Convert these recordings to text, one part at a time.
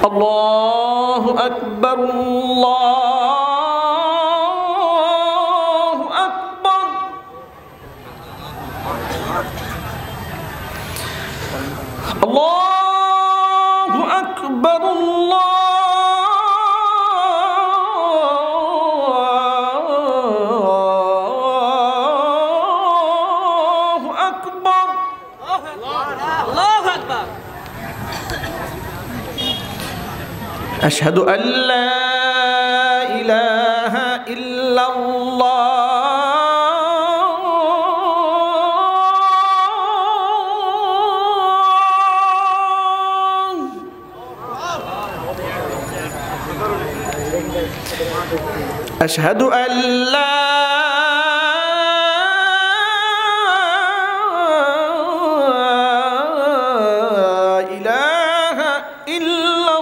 আল্লাহু আকবার, আল্লাহু আকবার। আল্লাহু আকবার, আল্লাহু আকবার, আল্লাহু আকবার। আশহাদু আল্লা ইলাহা ইল্লাল্লাহ। أشهد أن لا إله إلا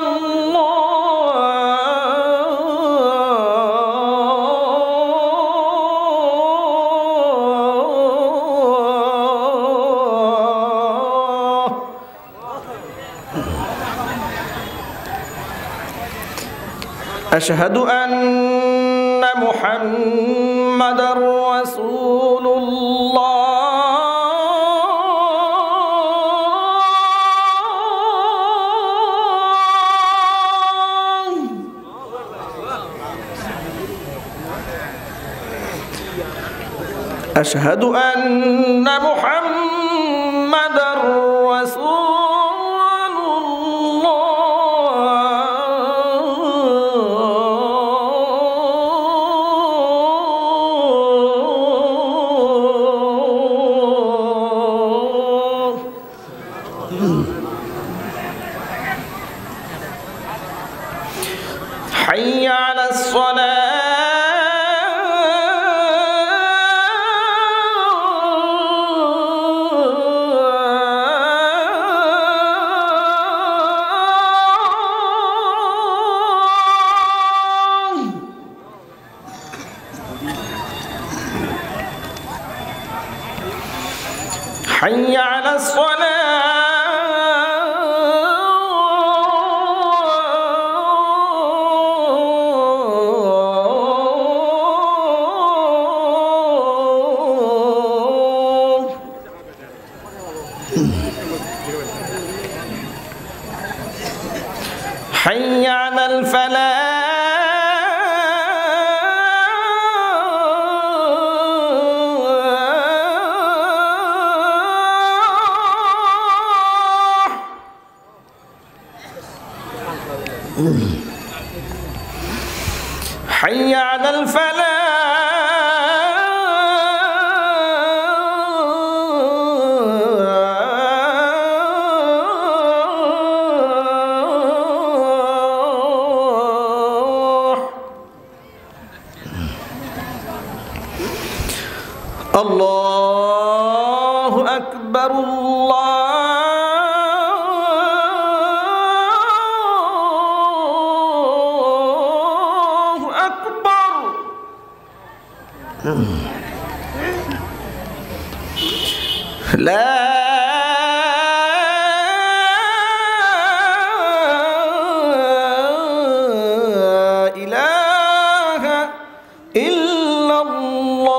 الله. أشهد أن محمد رسول الله. أشهد أن محمد رسول حي على الصلاة. حي على الصلاة. حي على الفلاح. حي على الفلاح. الله أكبر، الله أكبر. لا إله إلا الله.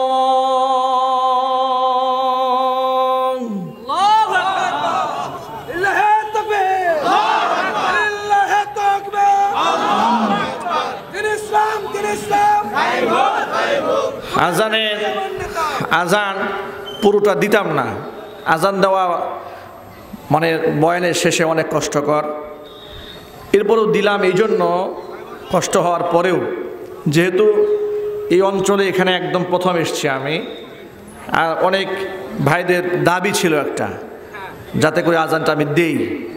আজান পুরোটা দিতাম না। আজান দেওয়া মানে বয়ানের শেষে অনেক কষ্টকর। এরপরেও দিলাম এই জন্য, কষ্ট হওয়ার পরেও, যেহেতু এই অঞ্চলে এখানে একদম প্রথম এসছি আমি, আর অনেক ভাইদের দাবি ছিল একটা, যাতে করে আজানটা আমি দেই।